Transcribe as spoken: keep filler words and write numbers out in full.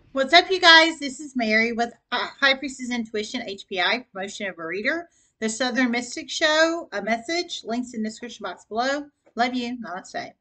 What's up, you guys? This is Mary with uh, High Priestess Intuition H P I, promotion of a reader. The Southern Mystic Show, a message, links in the description box below. Love you. Namaste.